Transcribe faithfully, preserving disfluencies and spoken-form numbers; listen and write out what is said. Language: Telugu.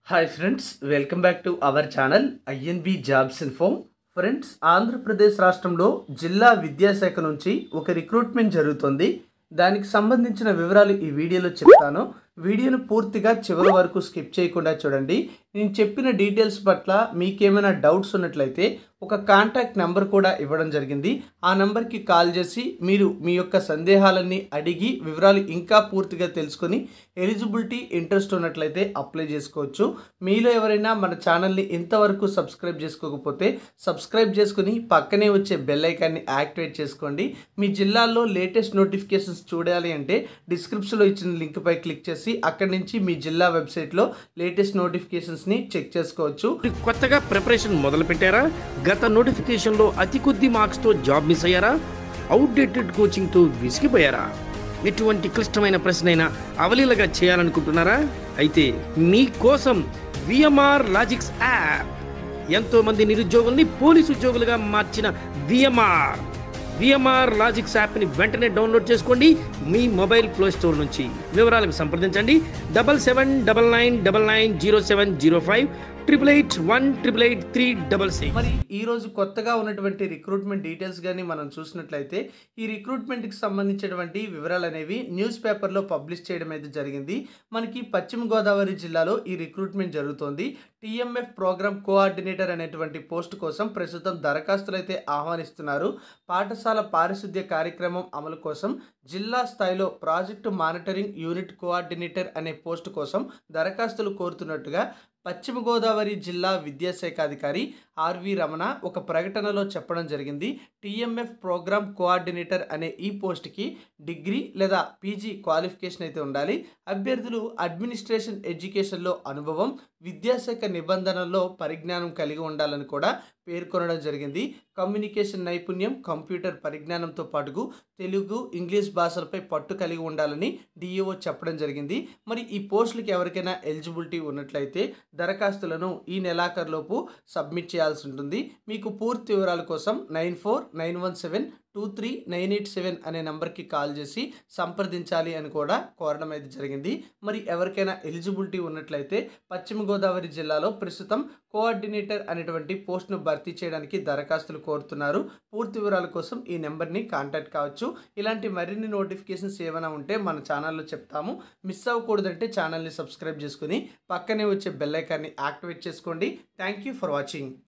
Hi friends, welcome back to our channel INB jobs info. Friends, Andhra Pradesh రాష్ట్రంలో జిల్లా విద్యాశాఖ నుంచి ఒక రిక్రూట్మెంట్ జరుగుతుంది. దానికి సంబంధించిన వివరాలు ఈ వీడియోలో చెప్తాను. వీడియోను పూర్తిగా చివరి వరకు స్కిప్ చేయకుండా చూడండి. నేను చెప్పిన డీటెయిల్స్ పట్ల మీకేమైనా డౌట్స్ ఉన్నట్లయితే ఒక కాంటాక్ట్ నెంబర్ కూడా ఇవ్వడం జరిగింది. ఆ నెంబర్కి కాల్ చేసి మీరు మీ యొక్క సందేహాలన్నీ అడిగి వివరాలు ఇంకా పూర్తిగా తెలుసుకొని ఎలిజిబిలిటీ ఇంట్రెస్ట్ ఉన్నట్లయితే అప్లై చేసుకోవచ్చు. మీలో ఎవరైనా మన ఛానల్ని ఇంతవరకు సబ్స్క్రైబ్ చేసుకోకపోతే సబ్స్క్రైబ్ చేసుకుని పక్కనే వచ్చే బెల్ ఐకాన్ని యాక్టివేట్ చేసుకోండి. మీ జిల్లాల్లో లేటెస్ట్ నోటిఫికేషన్స్ చూడాలి అంటే డిస్క్రిప్షన్లో ఇచ్చిన లింక్పై క్లిక్ చేసి అక్కడి నుంచి మీ జిల్లా వెబ్సైట్లో లేటెస్ట్ నోటిఫికేషన్స్ని చెక్ చేసుకోవచ్చు. కొత్తగా ప్రిపరేషన్ మొదలు పెట్టారా? గత నోటిఫికేషన్లో అతి కొద్ది మార్క్స్తో జాబ్ మిస్ అయ్యారా? అవుట్డేటెడ్ కోచింగ్తో విసిగిపోయారా? ఎటువంటి క్లిష్టమైన ప్రశ్నైనా అవలీలగా చేయాలనుకుంటున్నారా? అయితే మీకోసం విఎంఆర్ లాజిక్స్ యాప్ ఎంతో మంది నిరుద్యోగుల్ని పోలీసు ఉద్యోగులుగా మార్చిన విఎంఆర్ విఎంఆర్ లాజిక్స్ యాప్ని వెంటనే డౌన్లోడ్ చేసుకోండి మీ మొబైల్ ప్లే స్టోర్ నుంచి. వివరాలకు సంప్రదించండి double seven double nine double nine zero seven zero five triple eight one triple eight three double six. మరి ఈ రోజు కొత్తగా ఉన్నటువంటి రిక్రూట్మెంట్ డీటెయిల్స్ కానీ మనం చూసినట్లయితే ఈ రిక్రూట్మెంట్కి సంబంధించినటువంటి వివరాలు అనేవి న్యూస్ పేపర్లో పబ్లిష్ చేయడం అయితే జరిగింది. మనకి పశ్చిమ గోదావరి జిల్లాలో ఈ రిక్రూట్మెంట్ జరుగుతోంది. టీఎంఎఫ్ ప్రోగ్రామ్ కోఆర్డినేటర్ అనేటువంటి పోస్ట్ కోసం ప్రస్తుతం దరఖాస్తులు అయితే ఆహ్వానిస్తున్నారు. పాఠశాల పారిశుద్ధ్య కార్యక్రమం అమలు కోసం జిల్లా స్థాయిలో ప్రాజెక్టు మానిటరింగ్ యూనిట్ కోఆర్డినేటర్ అనే పోస్టు కోసం దరఖాస్తులు కోరుతున్నట్టుగా పశ్చిమ గోదావరి జిల్లా విద్యాశాఖ అధికారి ఆర్వి రమణ ఒక ప్రకటనలో చెప్పడం జరిగింది. టీఎంఎఫ్ ప్రోగ్రామ్ కోఆర్డినేటర్ అనే ఈ పోస్ట్కి డిగ్రీ లేదా పీజీ క్వాలిఫికేషన్ అయితే ఉండాలి. అభ్యర్థులు అడ్మినిస్ట్రేషన్ ఎడ్యుకేషన్లో అనుభవం, విద్యాశాఖ నిబంధనల్లో పరిజ్ఞానం కలిగి ఉండాలని కూడా పేర్కొనడం జరిగింది. కమ్యూనికేషన్ నైపుణ్యం, కంప్యూటర్ పరిజ్ఞానంతో పాటుకు తెలుగు, ఇంగ్లీష్ భాషలపై పట్టు కలిగి ఉండాలని డిఈఓ చెప్పడం జరిగింది. మరి ఈ పోస్టులకి ఎవరికైనా ఎలిజిబిలిటీ ఉన్నట్లయితే దరఖాస్తులను ఈ నెలాఖరులోపు సబ్మిట్ చేయాల్సి ఉంటుంది. మీకు పూర్తి వివరాల కోసం nine four nine one seven two three nine eight seven అనే నెంబర్కి కాల్ చేసి సంప్రదించాలి అని కూడా కోరడం అయితే జరిగింది. మరి ఎవరికైనా ఎలిజిబిలిటీ ఉన్నట్లయితే పశ్చిమ గోదావరి జిల్లాలో ప్రస్తుతం కోఆర్డినేటర్ అనేటువంటి పోస్ట్ను భర్తీ చేయడానికి దరఖాస్తులు కోరుతున్నారు. పూర్తి వివరాల కోసం ఈ నెంబర్ని కాంటాక్ట్ కావచ్చు. ఇలాంటి మరిన్ని నోటిఫికేషన్స్ ఏమైనా ఉంటే మన ఛానల్లో చెప్తాము. మిస్ అవ్వకూడదంటే ఛానల్ని సబ్స్క్రైబ్ చేసుకుని పక్కనే వచ్చే బెల్ ఐకాన్ని యాక్టివేట్ చేసుకోండి. Thank you for watching.